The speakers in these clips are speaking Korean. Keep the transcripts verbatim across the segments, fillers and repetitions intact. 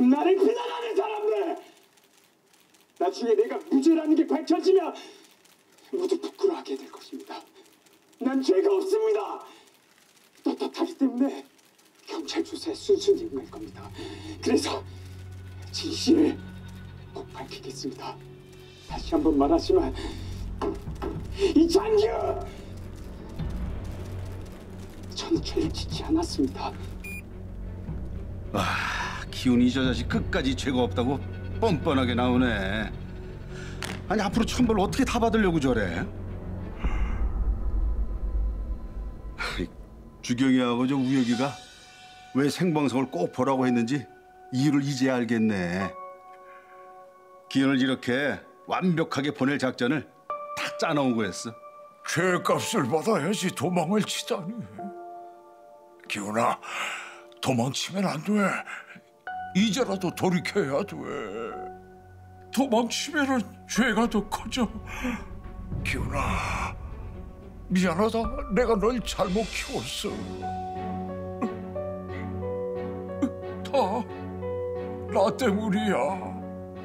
지금 나를 비난하는 사람들! 나중에 내가 무죄라는 게 밝혀지면 모두 부끄러워하게 될 것입니다. 난 죄가 없습니다. 떳떳하기 때문에 경찰 조사에 순순히 응할 겁니다. 그래서 진실을 꼭 밝히겠습니다. 다시 한번 말하지만 이창규! 저는 죄를 짓지 않았습니다. 와, 기훈이 저 자식 끝까지 죄가 없다고 뻔뻔하게 나오네. 아니 앞으로 천벌 어떻게 다 받으려고 저래? 주경이하고 저 우혁이가 왜 생방송을 꼭 보라고 했는지 이유를 이제 알겠네. 기훈을 이렇게 완벽하게 보낼 작전을 다 짜놓은 거였어. 죄값을 받아야지 도망을 치다니. 기훈아, 도망치면 안 돼. 이제라도 돌이켜야 돼. 도망치면은 죄가 더 커져. 기훈아, 미안하다. 내가 널 잘못 키웠어. 다 나 때문이야.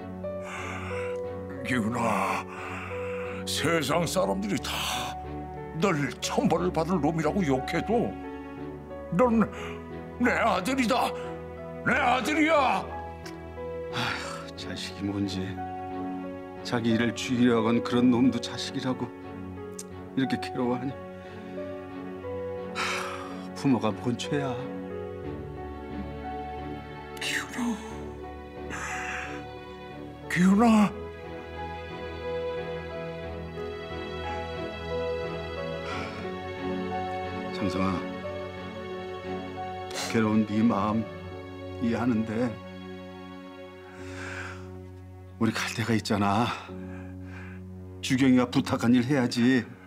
기훈아, 세상 사람들이 다 널 천벌을 받을 놈이라고 욕해도 넌 내 아들이다. 내 아들이야. 아휴, 자식이 뭔지. 자기 일을 죽이려고 한 그런 놈도 자식이라고 이렇게 괴로워하니. 하, 부모가 뭔 죄야. 기훈아, 기훈아. 장성아, 괴로운 네 마음 이해하는데 우리 갈 데가 있잖아. 주경이가 부탁한 일 해야지.